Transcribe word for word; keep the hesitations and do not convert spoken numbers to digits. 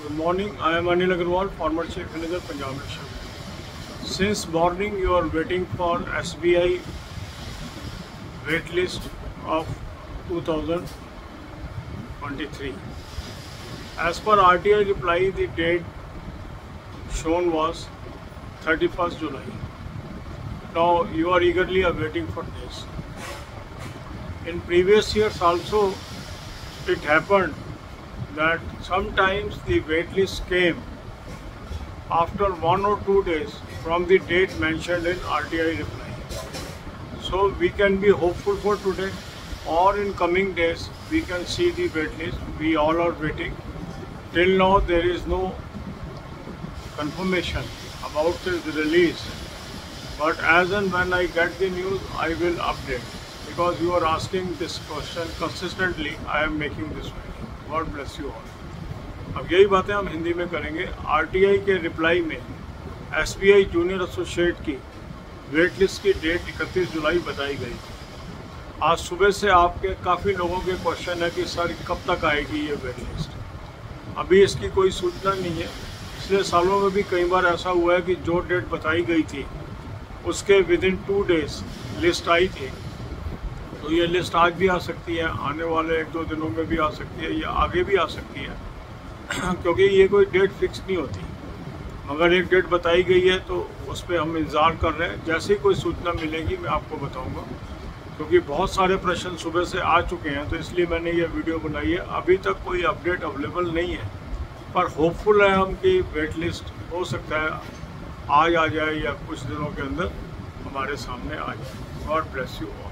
Good morning. I am Anil Agarwal, former Chief Manager, Punjab National. Since morning, you are waiting for S B I wait list of two thousand twenty-three. As per R T I reply, the date shown was thirty-first July. Now you are eagerly awaiting for this. In previous years also, it happened that sometimes the wait list came after one or two days from the date mentioned in R T I reply. So we can be hopeful for today, or in coming days we can see the wait list. We all are waiting. Till now there is no confirmation about its release, but as and when I get the news, I will update. Because you are asking this question consistently, I am making this video. God bless you all. अब यही बातें हम हिंदी में करेंगे। R T I के reply में S B I junior associate की wait list की डेट इकतीस जुलाई बताई गई। आज सुबह से आपके काफ़ी लोगों के क्वेश्चन है कि सर कब तक आएगी ये वेट लिस्ट। अभी इसकी कोई सूचना नहीं है। पिछले सालों में भी कई बार ऐसा हुआ है कि जो डेट बताई गई थी उसके within two days list आई थी। तो ये लिस्ट आज भी आ सकती है, आने वाले एक दो दिनों में भी आ सकती है, या आगे भी आ सकती है क्योंकि ये कोई डेट फिक्स नहीं होती। मगर एक डेट बताई गई है तो उस पर हम इंतज़ार कर रहे हैं। जैसे ही कोई सूचना मिलेगी मैं आपको बताऊंगा, क्योंकि बहुत सारे प्रश्न सुबह से आ चुके हैं, तो इसलिए मैंने ये वीडियो बनाई है। अभी तक कोई अपडेट अवेलेबल नहीं है, पर होपफुल है हम कि वेट लिस्ट हो सकता है आज आ जाए या कुछ दिनों के अंदर हमारे सामने आ जाए। God bless you all.